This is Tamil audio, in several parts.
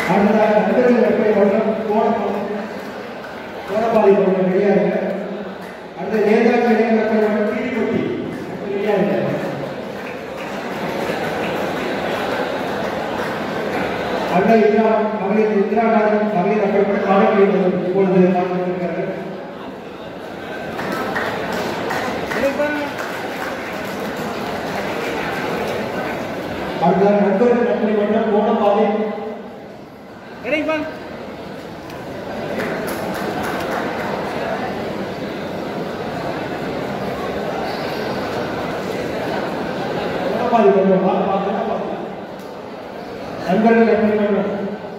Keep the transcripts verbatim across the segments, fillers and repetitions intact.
அடுத்ததாக நண்பர்கள் எப்படி வருடம் கோணப்பாடி கோணப்பாடி வருடம் வெளியாக அடுத்த நேதாஜி இளைஞர்கள் வருடம் கீழ்பட்டி வெளியாக அடுத்த இந்திரா மகளிர் இந்திரா காந்தி மகளிர் அப்படி காலங்களில் இப்பொழுது மாற்றிருக்கிறார்கள். அடுத்த நண்பர்கள் நண்பரை வருடம் கோணப்பாடி கோணப்பாடி வருடம் நண்பர்கள் எப்படி வேண்டும்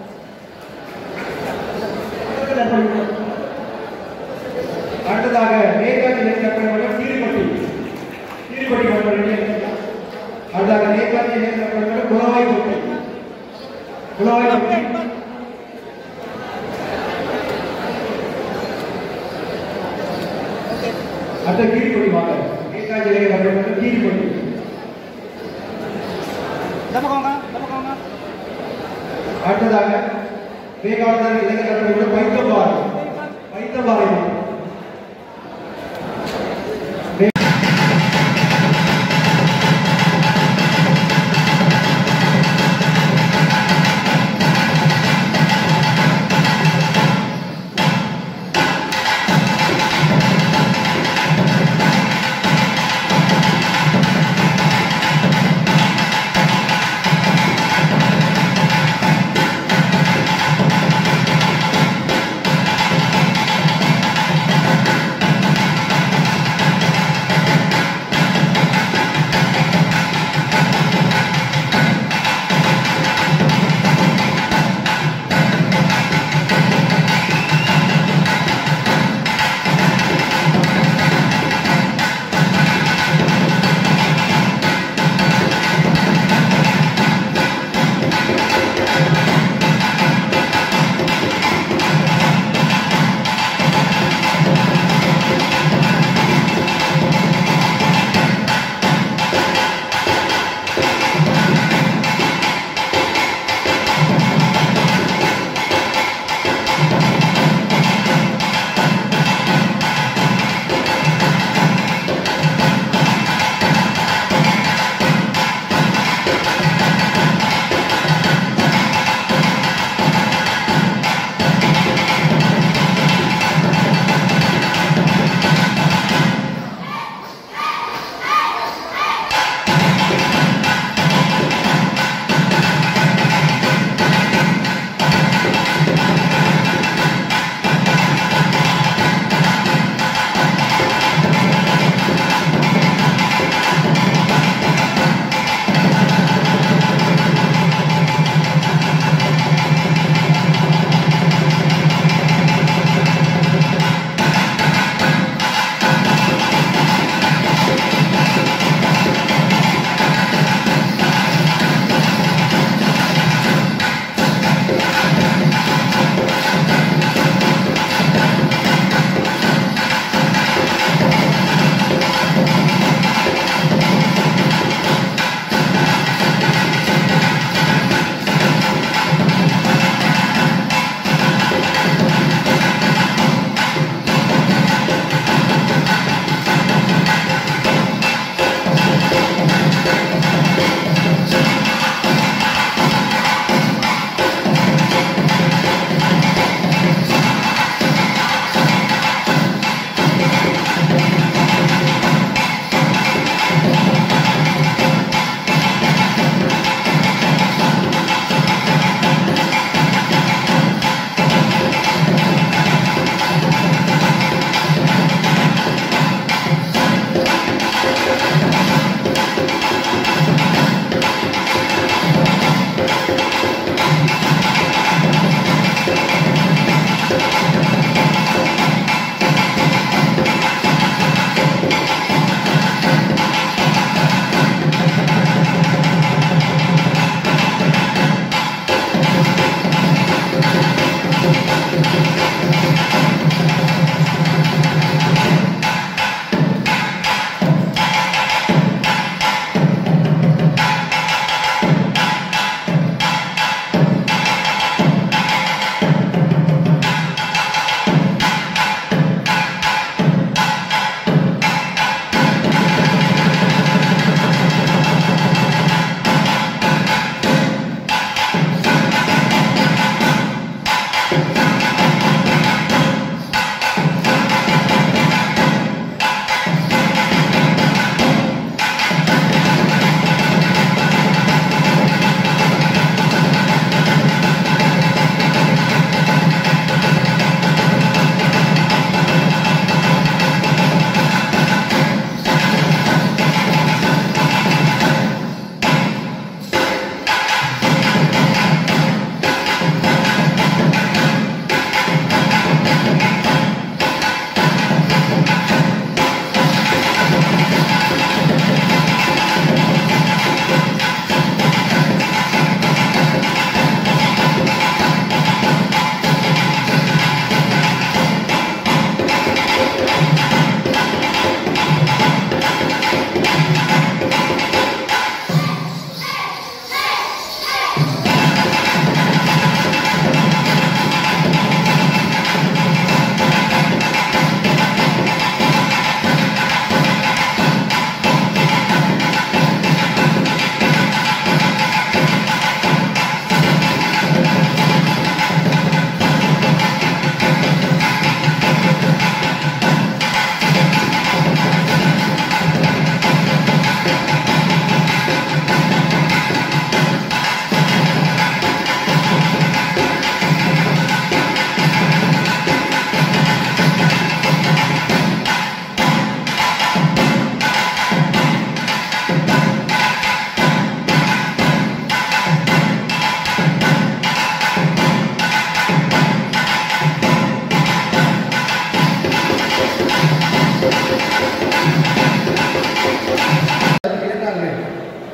அடுத்ததாக நேதாஜி இளைஞர்கள் கீழ்பட்டி கீழ்பட்டி அடுத்ததாக நேதாஜி இளைஞர்கள் குளவாய்க்கோட்டை குளவாய்க்கோட்டை அடுத்த கீழ்பட்டி வாங்க நேதாஜி இளைஞர்கள் கீழ்பட்டி அடுத்ததாக விவேகானந்தர் இளைஞர்கள் பைத்தம்பாறை பைத்தம்பாறை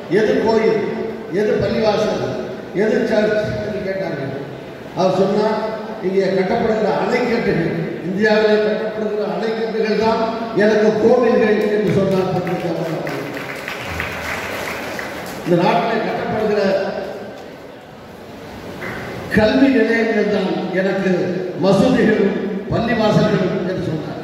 எது கோயில், எது பள்ளிவாசல், எது சர்ச் என்று கேட்டார்கள். அவர் சொன்னார், இங்கே கட்டப்படுகிற அணைக்கட்டுகள், இந்தியாவிலே கட்டப்படுகிற அணைக்கட்டுகள் தான் எனக்கு கோவில்கள் என்று சொன்னார். இந்த நாட்டில் கட்டப்படுகிற கல்வி நிலையங்கள் தான் எனக்கு மசூதிகளும் பள்ளிவாசல்களும் என்று சொன்னார்.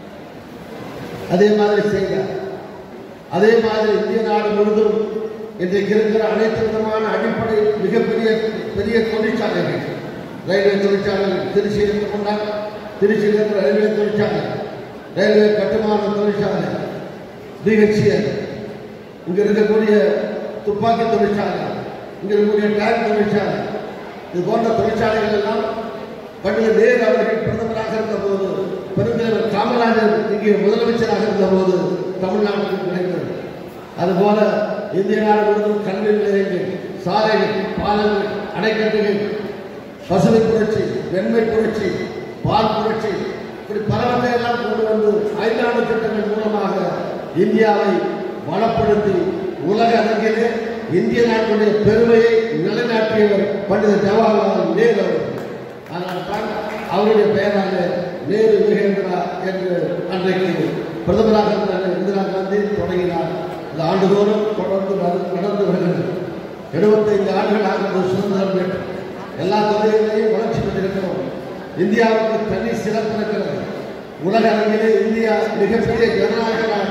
அதே மாதிரி செய்தார். அதே மாதிரி இந்திய நாடு முழுவதும் இன்றைக்கு இருக்கிற அனைத்து விதமான அடிப்படை மிகப்பெரிய பெரிய தொழிற்சாலைகள், ரயில்வே தொழிற்சாலைகள் திருச்சி எடுத்துக்கொண்டால் திருச்சியில் இருக்கிற ரயில்வே தொழிற்சாலை, ரயில்வே கட்டுமான தொழிற்சாலை, பிஹெச்எல், இங்க இருக்கக்கூடிய துப்பாக்கி தொழிற்சாலை, இங்க இருக்கக்கூடிய டேங்க் தொழிற்சாலை, இது போன்ற தொழிற்சாலைகள் எல்லாம் பண்டிதர் நேரு அவர்கள் பிரதமராக இருந்த போது, பெருந்தலைவர் காமராஜர் இங்கே முதலமைச்சராக இருந்த போது தமிழ்நாட்டுக்கு கிடைத்தது. அதுபோல இந்திய நாடு முழுவதும் கல்வி நிலையங்கள், சாலைகள், பாலங்கள், அணைக்கட்டுகள், பசுமை புரட்சி, வெண்மை புரட்சி, பால் புரட்சி, இப்படி பலவற்றை எல்லாம் கொண்டு வந்து ஐந்தாண்டு திட்டங்கள் மூலமாக இந்தியாவை வளப்படுத்தி உலக அரங்கிலே இந்திய நாட்டுடைய பெருமையை நிலைநாட்டியவர் பண்டிதர் ஜவஹர்லால் நேரு அவர்கள். அதனால் தான் அவருடைய பெயராக நேரு யுகேந்திரா என்று அன்றைக்கு பிரதமராக இருந்த இந்திரா காந்தி தொடங்கினார். இந்த ஆண்டுதோறும் தொடர்ந்து நடந்து வருகிறது. எழுபத்தைந்து ஆண்டுகளாக சுதந்திரம் பெற்று எல்லா துறைகளிலேயும் வளர்ச்சி பெற்றிருக்கிறோம். இந்தியாவுக்கு தனி சிறப்பு இருக்கிறது. உலக அளவிலே இந்தியா மிகப்பெரிய ஜனநாயக நாடு.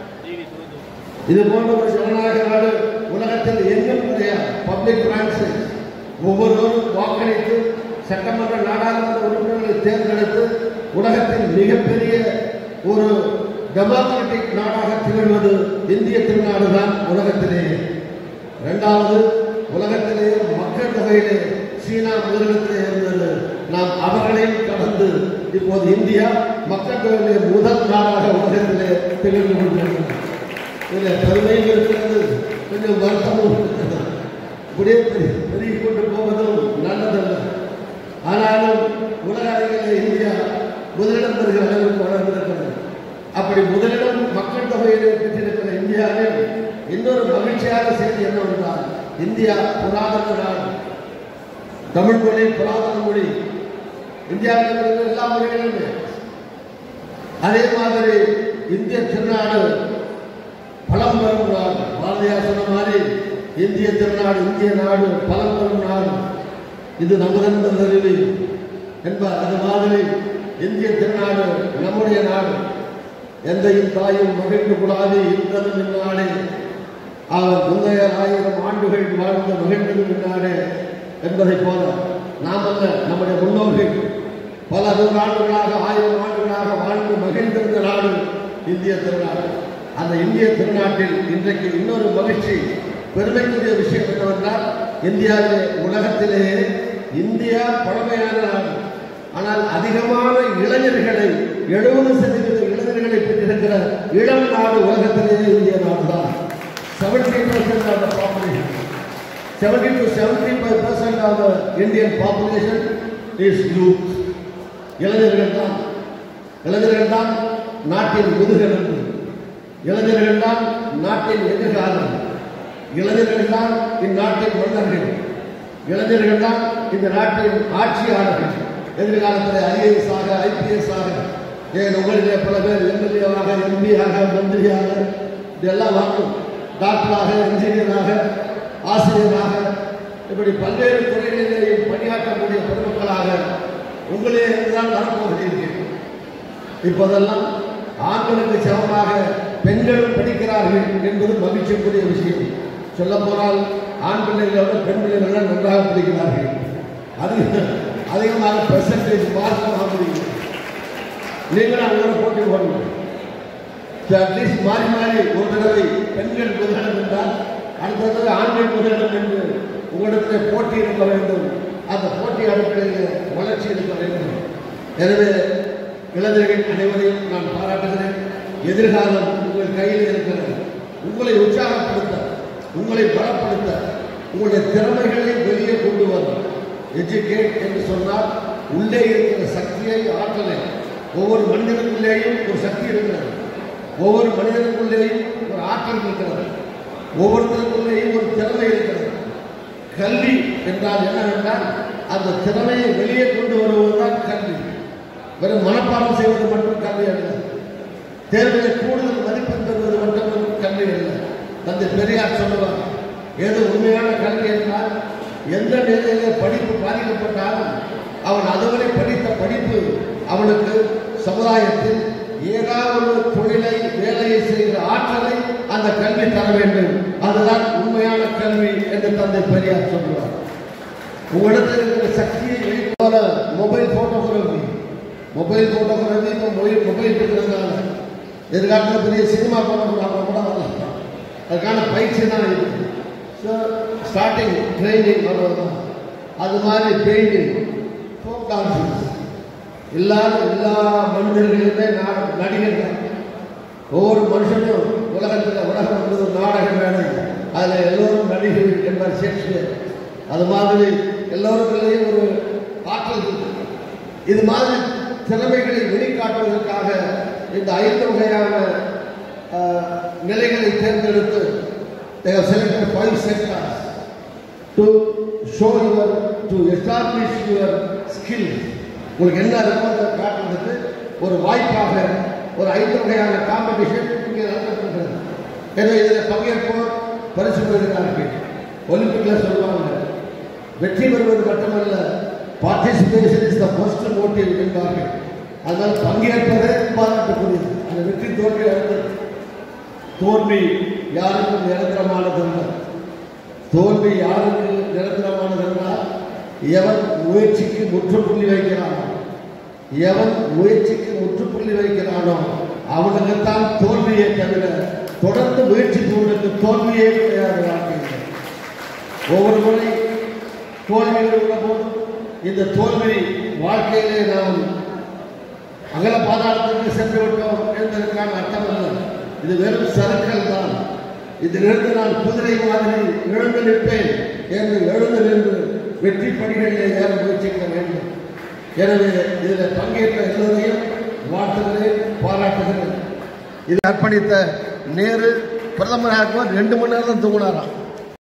இது போன்ற ஒரு ஜனநாயக நாடு உலகத்தில் எங்கும் கிடையாது. பப்ளிக் பிரான்சஸ் ஒவ்வொருவரும் வாக்களித்து சட்டமன்ற நாடாளுமன்ற உறுப்பினர்களை தேர்ந்தெடுத்து உலகத்தின் மிகப்பெரிய ஒரு டெமோக்ராட்டிக் நாடாக திகழ்வது இந்திய திருநாடுதான் உலகத்திலேயே. இரண்டாவது, உலகத்திலேயே மக்கள் தொகையிலே சீனா முதலிடத்திலே இருந்தது. நாம் அவர்களையும் கடந்து இப்போது இந்தியா மக்கள் தொகையிலே முதல் நாடாக உலகத்திலே திகழ்ந்து கொண்டிருக்கிறது. இதில் பெருமையும் இருக்கிறது, கொஞ்சம் வருத்தமும் இருக்கிறது. இப்படியே பெருகி கொண்டு போவதும் நல்லதல்ல. ஆனாலும் உலக அளவிலே இந்தியா முதலிடம் பெறுகிற அளவுக்கு வளர்ந்திருக்கிறது. அப்படி முதலிடம் மக்கள் தொகையிலே பெற்றிருக்கிற இந்தியாவில் இன்னொரு மகிழ்ச்சியான செய்தி என்னவென்றால், இந்தியா புராதன நாடு. தமிழ் மொழி புராதன மொழி. இந்தியாவில் இருக்கிற எல்லா மொழிகளுமே. அதே மாதிரி இந்திய திருநாடு பழம்பெரும் நாடு. பாரதியார் சொன்ன மாதிரி இந்திய திருநாடு, இந்திய நாடு பழம்பெரும் நாடு. இது நமதென்ப கருவி என்பார். அது மாதிரி இந்திய திருநாடு நம்முடைய நாடு. எந்தையும் தாயும் மகிழ்ந்து கூடாது இருந்ததும் இந்நாடு. அவர் முந்தைய ஆயிரம் ஆண்டுகள் வாழ்ந்த மகிழ்ந்ததும் இந்நாடு என்பதை போல நாம் அல்ல, நம்முடைய முன்னோர்கள் பல நூறாண்டுகளாக ஆயிரம் ஆண்டுகளாக வாழ்ந்து மகிழ்ந்திருந்த நாடு இந்திய திருநாடு. அந்த இந்திய திருநாட்டில் இன்றைக்கு இன்னொரு மகிழ்ச்சி, பெருமைக்குரிய விஷயம் என்னவென்றால், இந்தியாவிலே உலகத்திலேயே இந்தியா பழமையான நாடு. ஆனால் அதிகமான இளைஞர்களை, எழுபது சதவீத இளைஞர்களை பெற்றிருக்கிற இளம் நாடு உலகத்திலேயே இந்திய நாடு தான். Seventy percent of the population, seventy to seventy five percent of the Indian population is youth. இளைஞர்கள் தான். இளைஞர்கள் தான் நாட்டின் முதுகெலும்பு. இளைஞர்கள் தான் நாட்டின் எதிர்காலம். இளைஞர்கள் தான் இந்நாட்டின் மன்னர்கள். இளைஞர்கள் தான் இந்த நாட்டின் ஆட்சியாளர்கள். எதிர்காலத்தில் ஐஏஎஸ் ஆக, ஐபிஎஸ் ஆக, ஏன் உங்களிலே பல பேர் எம்எல்ஏவாக, எம்பியாக, மந்திரியாக இதெல்லாம் வாங்கும். டாக்டராக, இன்ஜினியராக, ஆசிரியராக, இப்படி பல்வேறு துறைகளிலேயும் பணியாற்றக்கூடிய பொதுமக்களாக உங்களே தான் வரப்போகிறீர்கள். இப்போதெல்லாம் ஆண்களுக்கு சமமாக பெண்களும் படிக்கிறார்கள் என்பது மகிழ்ச்சிக்குரிய விஷயம். சொல்ல போனால் ஆண் பிள்ளைகளோட பெண் பிள்ளைகள் நன்றாக படிக்கிறார்கள். அதிக அதிகமாக பெர்சன்டேஜ் மார்க் வாங்க முடியும். நீங்களும் அவங்களோட போட்டி போடணும். அட்லீஸ்ட் மாறி மாறி ஒரு தடவை பெண்கள் முதலிடம் என்றால் அடுத்த தடவை ஆண்கள் முதலிடம் என்று உங்களிடத்தில் போட்டி இருக்க வேண்டும். அந்த போட்டி அடிப்படையில் வளர்ச்சி இருக்க வேண்டும். எனவே இளைஞர்கள் அனைவரையும் நான் பாராட்டுகிறேன். எதிர்காலம் உங்கள் கையில் இருக்கிறது. உங்களை உற்சாகப்படுத்த, உங்களை பலப்படுத்த, உங்களுடைய திறமைகளை வெளியே கொண்டு வர எஜுகேட் என்று சொன்னால் உள்ளே இருக்கிற சக்தியை, ஆற்றலை, ஒவ்வொரு மனிதனுக்குள்ளேயும் ஒரு சக்தி இருக்கிறது. ஒவ்வொரு மனிதனுக்குள்ளேயும் ஒரு ஆற்றல் இருக்கிறது. ஒவ்வொருத்தருக்குள்ளேயும் ஒரு திறமை இருக்கிறது. கல்வி என்றால் என்னவென்றால் அந்த திறமையை வெளியே கொண்டு வருவதுதான் கல்வி. வெறும் மனப்பாடம் செய்வது மட்டும் கல்வி அல்ல. தேர்வில் கூடுதல் மதிப்பெண் பெறுவது மட்டும் கல்வி அல்ல. தந்தை பெரியார் சொல்லுவார், ஏதோ உண்மையான கல்வி என்றால் எந்த நிலையிலே படிப்பு பாதிக்கப்பட்டாலும் அவன் அதுவரை படித்த படிப்பு அவனுக்கு சமுதாயத்தில் ஏதாவது ஒரு தொழிலை வேலையை செய்கிற ஆற்றலை அந்த கல்வி தர வேண்டும். அதுதான் உண்மையான கல்வி என்று தந்தை பெரியார் சொல்லுவார். உங்களிடத்தில் இருக்கிற சக்தியை வெளிப்போல மொபைல் போட்டோகிராஃபி மொபைல் போட்டோகிராஃபி இப்போ மொபைல் மொபைல் இருக்கிறதுனால எதிர்காலத்தில் பெரிய சினிமா போட்டோகிராஃபர் கூட வரலாம். அதுக்கான பயிற்சி தான் இருக்குது. ஸோ ஸ்டார்டிங் ட்ரைனிங் வருவதுதான். அது மாதிரி பெயிண்டிங், ஃபோக் டான்ஸஸ், எல்லாரும் எல்லா மனிதர்களுமே நடிகர் தான். ஒவ்வொரு மனுஷனும் உலகத்தில் உலகம் என்பது நாடக மேடை, அதில் எல்லோரும் நடிகர் என்பார் ஷேக்ஸ்பியர். அது மாதிரி எல்லோருக்குள்ளேயும் ஒரு ஆற்றல் இருக்கு. இது மாதிரி திறமைகளை வெளிக்காட்டுவதற்காக இந்த ஐந்து வகையான நிலைகளை தேர்ந்தெடுத்து they have selected five sectors to show your to establish your skills. உங்களுக்கு என்ன இருக்கோ அதை காட்டுறதுக்கு ஒரு வாய்ப்பாக ஒரு ஐந்து வகையான காம்படிஷன் இங்கே நடத்தப்படுகிறது. எனவே இதில் பங்கேற்போர் பரிசு பெறுகிறார்கள். ஒலிம்பிக்கில் சொல்லுவாங்க, வெற்றி பெறுவது மட்டுமல்ல, participation is the first motive என்பார்கள். அதனால் பங்கேற்பதே பாராட்டுக்குரியது. அந்த வெற்றி தோல்வி அடுத்தது. தோல்வி யாருக்கும் நிரந்தரமானதல்ல. தோல்வி யாருக்கு நிரந்தரமானதென்றால் எவன் முயற்சிக்கு முற்றுப்புள்ளி வைக்கிறானோ எவன் முயற்சிக்கு முற்றுப்புள்ளி வைக்கிறானோ அவனுக்குத்தான் தோல்வியை தவிர தொடர்ந்து முயற்சி செய்வதற்கு தோல்வியே கிடையாது. வாழ்க்கையில் ஒவ்வொரு முறை தோல்விகள் உள்ள போது இந்த தோல்வி வாழ்க்கையிலே நாம் அகல பாதாளத்திற்கு சென்று விட்டோம் என்பதற்கான அர்த்தம் அல்ல. இது வெறும் சறுக்கல் தான். இதிலிருந்து நான் குதிரை மாதிரி எழுந்து நிற்பேன் என்று எழுந்து நின்று வெற்றி படிகளிலே ஏற முயற்சிக்க வேண்டும். எனவே இதில் பங்கேற்ற எல்லோரையும் வாழ்த்துகிறேன், பாராட்டுகிறேன். இதை அர்ப்பணித்த நேரு பிரதமராக ரெண்டு மணி நேரம் தான் தூங்கினாராம்.